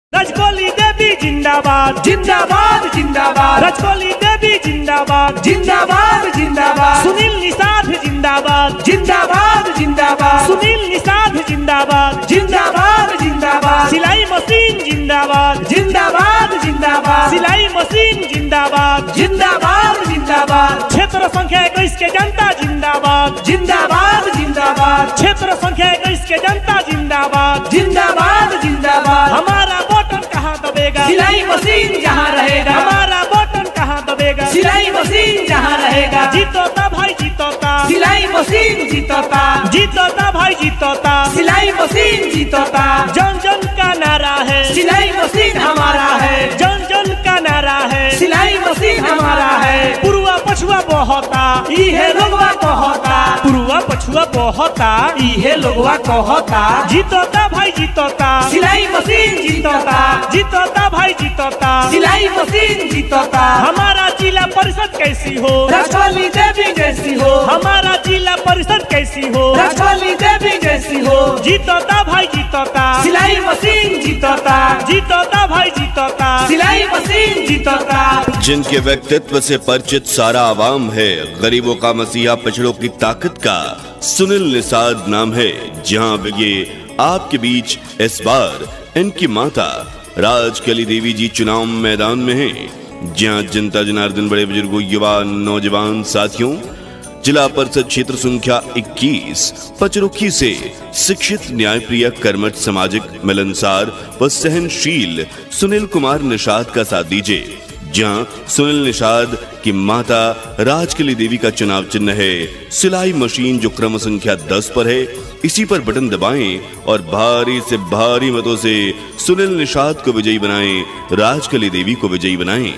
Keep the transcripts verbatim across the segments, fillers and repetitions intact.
रजकोली देवी जिंदाबाद जिंदाबाद जिंदाबाद। रजकोली देवी जिंदाबाद जिंदाबाद जिंदाबाद। सुनील निषाद जिंदाबाद जिंदाबाद जिंदाबाद। सुनील निषाद जिंदाबाद जिंदाबाद जिंदाबाद। सिलाई मशीन जिंदाबाद जिंदाबाद जिंदाबाद। सिलाई मशीन जिंदाबाद जिंदाबाद जिंदाबाद। क्षेत्र संख्या इक्कीस के जनता जिंदाबाद जिंदाबाद जिंदाबाद। क्षेत्र संख्या इक्कीस के जनता जिंदाबाद जिंदाबाद जिंदाबाद। हमारा बटन कहाँ दबेगा, सिलाई मशीन जहाँ रहेगा। हमारा बटन कहाँ दबेगा, सिलाई मशीन जहाँ रहेगा। जीतोता भाई जीतोता, सिलाई मशीन जीतोता। जीतोता भाई जीतोता, सिलाई मशीन जीतोता। जन जन का नारा है, सिलाई मशीन हमारा है। जन जन का नारा है, सिलाई मशीन हमारा है। पुरुआ पछुआ बहता, इहे लोगवा कहता। पुरुआ पछुआ बहता, इहे लोगवा कहता। जीतोता भाई जीतोता, सिलाई मशीन जीतोता। जीतोता भाई जीतोता। सिलाई मशीन जीतोता। हमारा जिला परिषद कैसी हो, रजकोली देवी जैसी हो। हमारा जिला परिषद कैसी हो, रजकोली देवी जैसी हो। जीतोता भाई जीतोता, सिलाई मशीन जीतोता। जीतोता भाई जीतोता। सिलाई मशीन जीतोता। जिनके व्यक्तित्व से परिचित सारा आवाम है, गरीबों का मसीहा, पिछड़ों की ताकत का सुनील निषाद नाम है। जहां ये आपके बीच इस बार इनकी माता राजकली देवी जी चुनाव मैदान में हैं। जहां जनता जनार्दन, बड़े बुजुर्गों, युवा, नौजवान साथियों, जिला परिषद क्षेत्र संख्या इक्कीस पचरुखी से शिक्षित, न्यायप्रिय, कर्मठ, सामाजिक, मिलनसार व सहनशील सुनील कुमार निषाद का साथ दीजिए। जहां सुनील निषाद की माता राजकली देवी का चुनाव चिन्ह है सिलाई मशीन, जो क्रम संख्या दस पर है। इसी पर बटन दबाएं और भारी से भारी मतों से सुनील निषाद को विजयी बनाएं, राजकली देवी को विजयी बनाएं।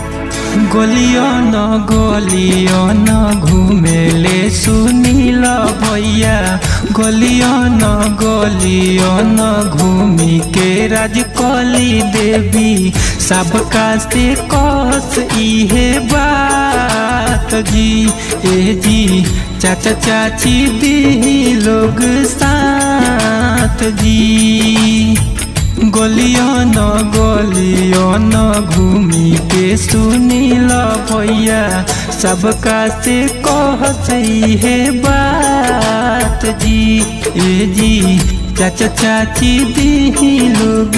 गोलियों न गोलियों न घूमेले सुनील भैया। गोलियों न गोलियों न घूमी के राजकली देवी। सबका से कस इहे बात जी, ए जी चाचा चाची दी लोग साथ जी। गोलियों न गोलियों न घूमी के सुनील भैया। सबका से कहसई है बात जी, ए जी चाचा चाची दी लोग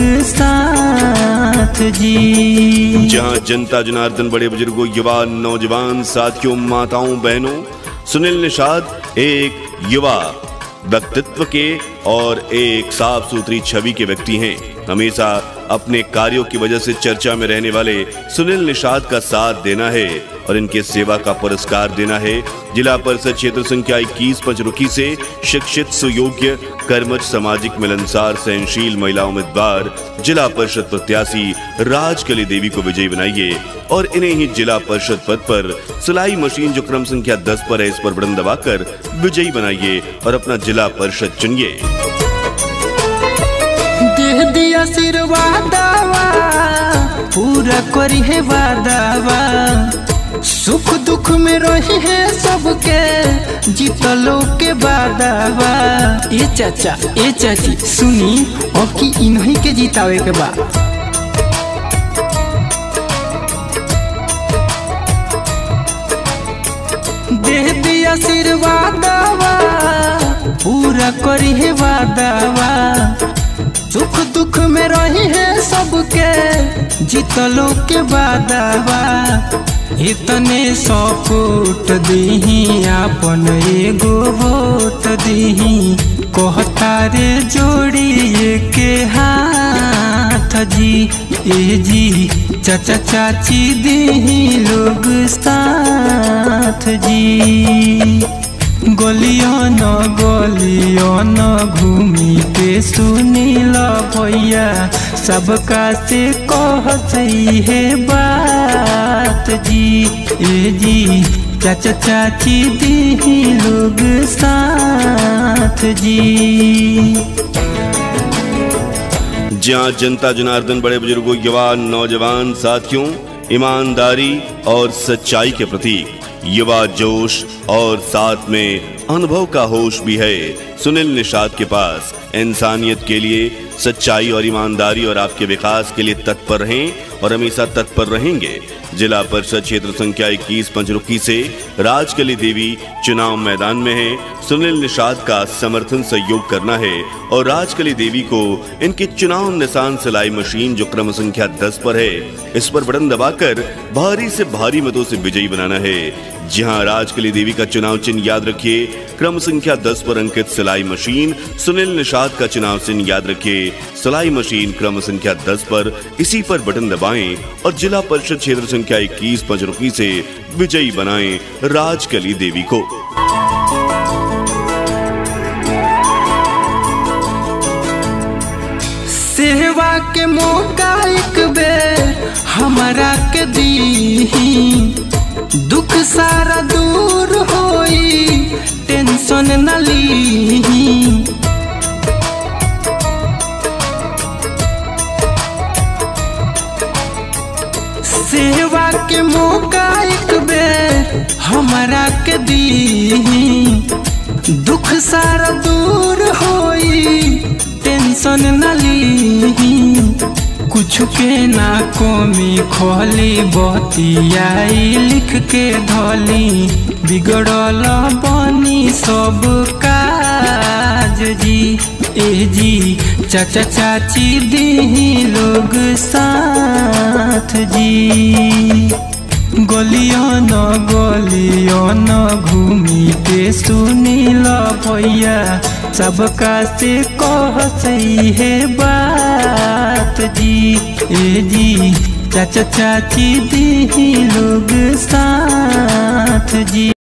साथ जी। जहां जनता जनार्दन, बड़े बुजुर्गों, युवा, नौजवान साथियों, माताओं, बहनों, सुनील निषाद एक युवा व्यक्तित्व के और एक साफ सुथरी छवि के व्यक्ति हैं। हमेशा अपने कार्यों की वजह से चर्चा में रहने वाले सुनील निषाद का साथ देना है और इनके सेवा का पुरस्कार देना है। जिला परिषद क्षेत्र संख्या इक्कीस पचरुखी से शिक्षित, सुयोग्य, कर्मठ, सामाजिक, मिलनसार, सहनशील महिला उम्मीदवार जिला परिषद प्रत्याशी राजकली देवी को विजयी बनाइए और इन्हें ही जिला परिषद पद पर सिलाई मशीन, जो क्रम संख्या दस पर है, इस पर बटन दबाकर विजयी बनाइए और अपना जिला परिषद चुनिए। दे दिया आशीर्वादवा, पूरा करी है वादावा। सुख दुख में रही है सबके, जीतलो के बादावा। ए चाचा, ए चाची सुनी, अब की इन्हीं के जितावे के बा। दे दिया आशीर्वादवा, पूरा करी है वादावा। सुख दुख में रही है सबके, जीतलो के बादावा। इतने सपोर्ट दीही, आपन एगो वोट दीही। कहता रे जोड़िए के हाथ जी, ए जी चाचा चाची दीही लोग साथ जी। गोलियों न गोलियों न घूमी के सुनील भैया। सबका से कहसई है बात जी, ए जी चाचा चाची दी लोग साथ जी। जहां जनता जनार्दन, बड़े बुजुर्गों, युवा, नौजवान साथियों, ईमानदारी और सच्चाई के प्रतीक, युवा जोश और साथ में अनुभव का होश भी है। सुनील निषाद के पास इंसानियत के लिए, सच्चाई और ईमानदारी और आपके विकास के लिए तत्पर हैं और हमेशा तत्पर रहेंगे। जिला परिषद क्षेत्र संख्या इक्कीस पंचरुखी से राजकली देवी चुनाव मैदान में है। सुनील निषाद का समर्थन सहयोग करना है और राजकली देवी को इनकी चुनाव निशान सिलाई मशीन जो क्रम संख्या दस पर है, इस पर बटन दबाकर भारी से भारी मतों से विजयी बनाना है। जी हां, राजकली देवी का चुनाव चिन्ह याद रखिए, क्रम संख्या दस पर अंकित सिलाई मशीन। सुनील निषाद का चुनाव चिन्ह याद रखिए, सिलाई मशीन क्रम संख्या दस पर, इसी पर बटन दबाएं और जिला परिषद क्षेत्र संख्या इक्कीस पंचरुखी से विजयी बनाएं राजकली देवी को। सेवा के मौका एक बेर हमारा के दी, दुख सारा दूर होई, टेंशन न ली। सेवा के मौका एक बेर हमारा के दी, दुख सारा दूर होई, टेंशन न ली। कुछ के ना कमी खोली, बतियाई लिख के धोली, बिगड़ल बनी सब काज जी। ए जी चाचा चाची दी लोग साथ जी, गलियों न गलियों न घूमी के सुनील भैया, सबका से कह सही है बात जी। ए जी चाचा चाची दी लोग साथ जी।